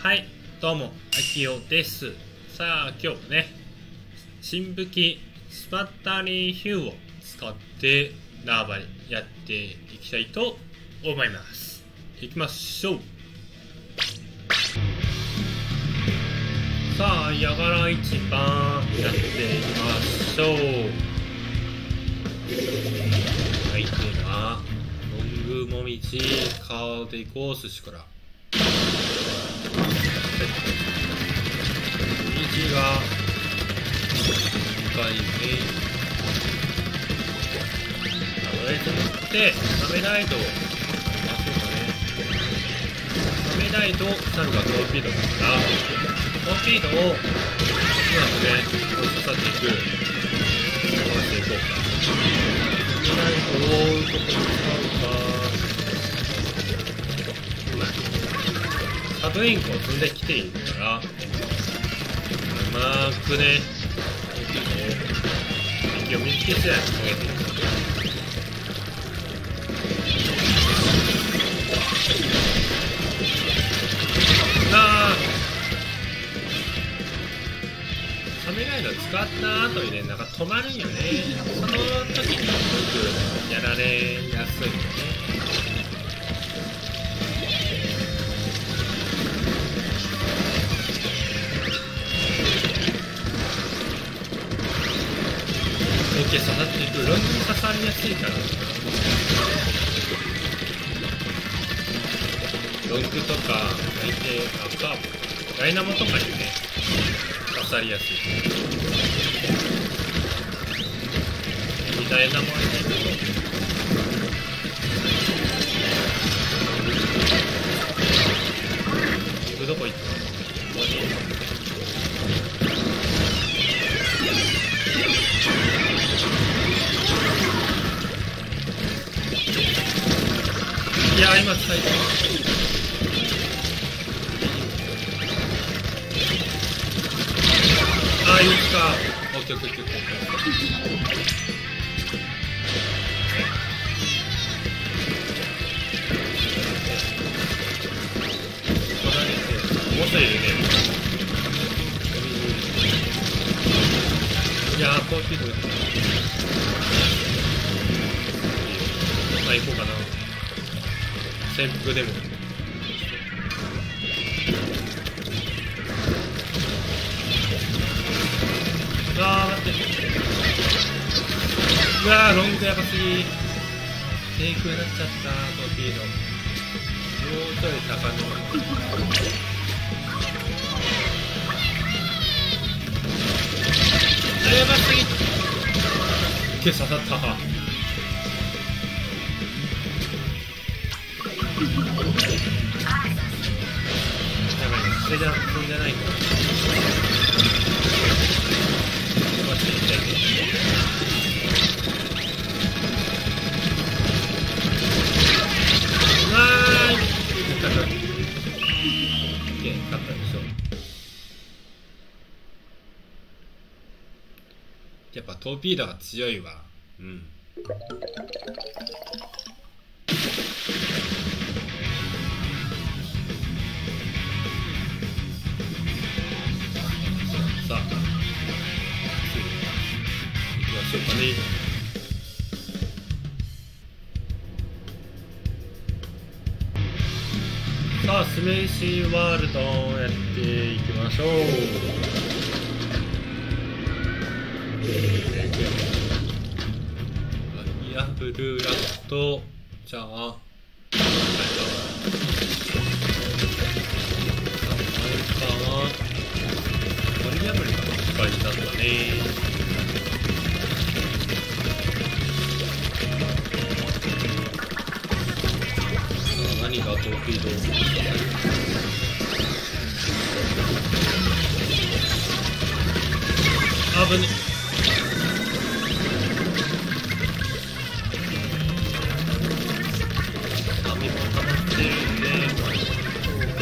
はい、どうも、あきおです。さあ、今日もね、新武器スパッタリーヒューを使って縄張りやっていきたいと思います。いきましょう。さあ、ヤガラ一番やっていきましょう。相手がロングもみじカードいこう寿司から右が2回目とりあえず乗ってサメライドをサメライド猿がトーピードだからトーピードをうまくね刺さっていく飛ばしていこうか。サメライドをどこに使うか。サブインコを積んできているからうまくね敵を見つけ次第投げていく。サメライド使った後にねなんか止まるんよね。その時によくやられやすいよね。刺さっていく。ロングに刺さりやすいからロングとか相手カーブダイナモとかにね刺さりやすい。ダイナモにねどこ行ったの。いや今最高。ああいいか。オッケーオッケーオッケー。取られてもう一人いるね。いやーコーヒードまあ行こうかな。潜伏でも待ってうわーロングやばすぎ。テイクになっちゃったトーピード。もうちょい高めやばすぎ。刺さった。それじゃないと勝ったでしょ。やっぱトーピードが強いわ。うんさあ、行きましょうかね。さあ、スメイシーワールドをやっていきましょう。いや、ブルーラット、じゃあ、割り破りが大事なんだね。何がトーピードあぶね。網も溜まってるんでそうか。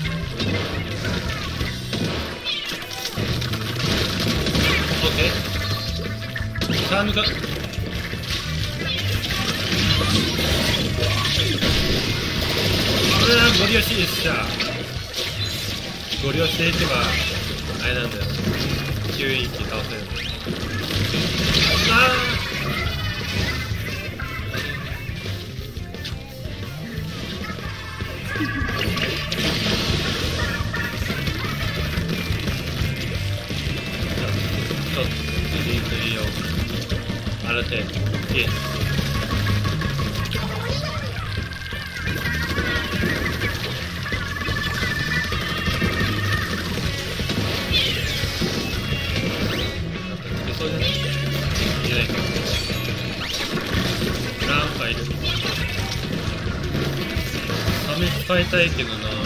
オッケー。さあ抜かゴリ押しでした。 ご利用していけばあれなんだよ、吸引機倒せるんで。ああちょっと釣りをある程度消えそうじゃない？いないか。なんかいる。サメ使いたいけどな。ない。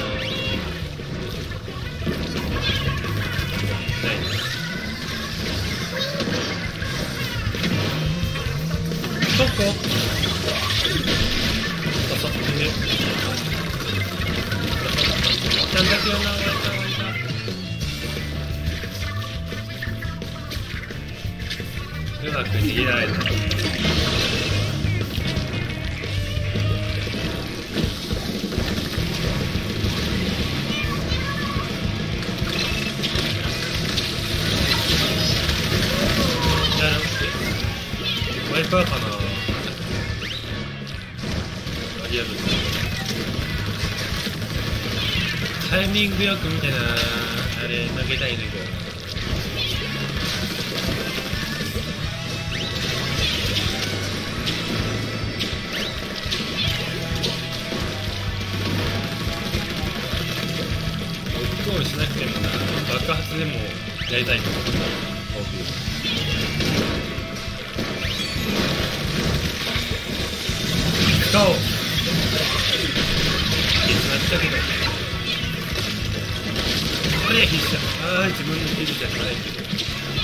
どこ？あさってね。ちゃんだけよな、湧いた。うまく逃げられた。ワイパーかな。ありがとう。タイミングよく見てな。あれ投げたいねんけど。しなくてもな、爆発でもやりたいから使おう。いつなったけどあれ必死だ。ああ自分の技術じゃないけど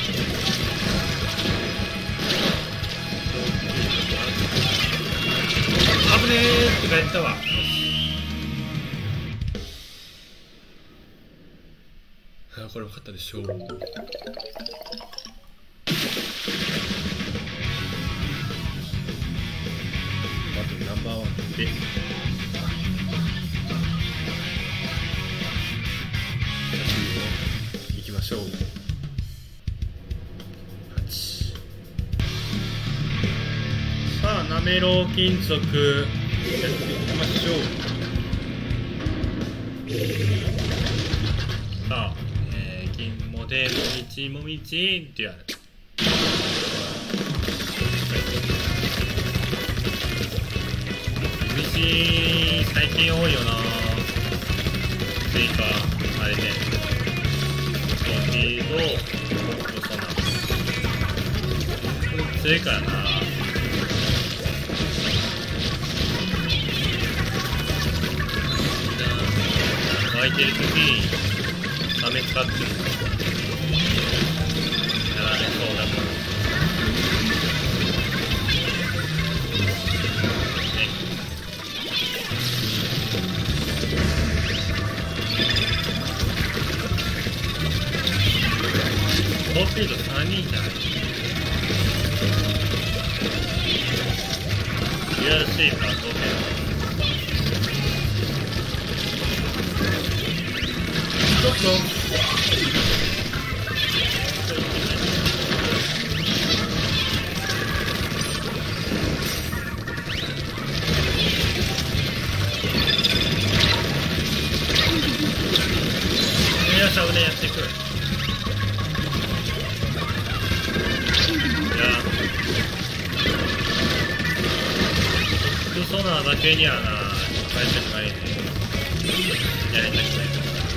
危ねーって帰ったわ。これ分かったでしょう。バトルナンバーワンでいきましょう。8。さあなめろう金属やっていきましょう。さあでもみちってやる。虫最近多いよな。追加あれね。スピードコップソナ強いからな。湧いてる時にサメ使ってる。そうだと高スピード3人じゃない。リアルシーパー高スピードちょっとサウネやってくる。いやトップソナーだけにはな返したくないんでやりたくない。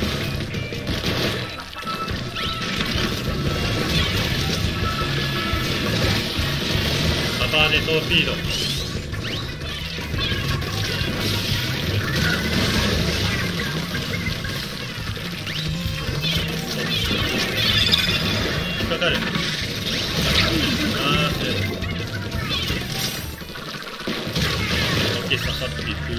カバーでトーピードかかる。オッケー、ささっといく。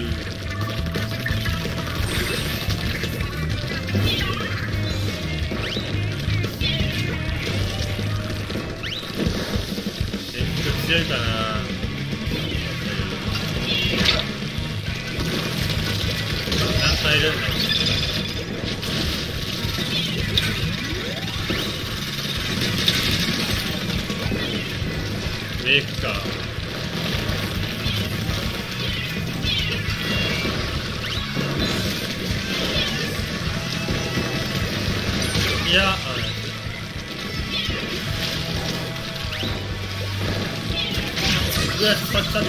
全部強いかな。何体いるんだろう。 行くか。いや、うわ、使っちゃって。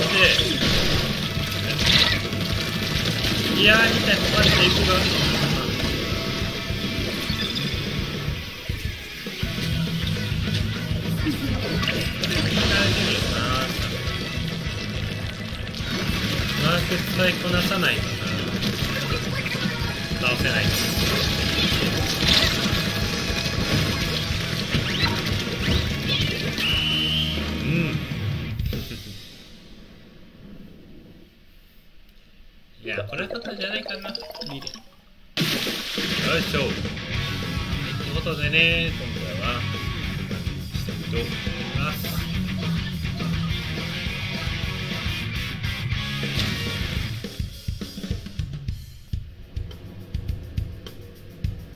いやー、みたいな、マジで行くが。マーク使いこなさないとな、倒せない。うんいや、これは簡単じゃないかな。いいね。よいしょ。ということでね、今回はしたいと思います。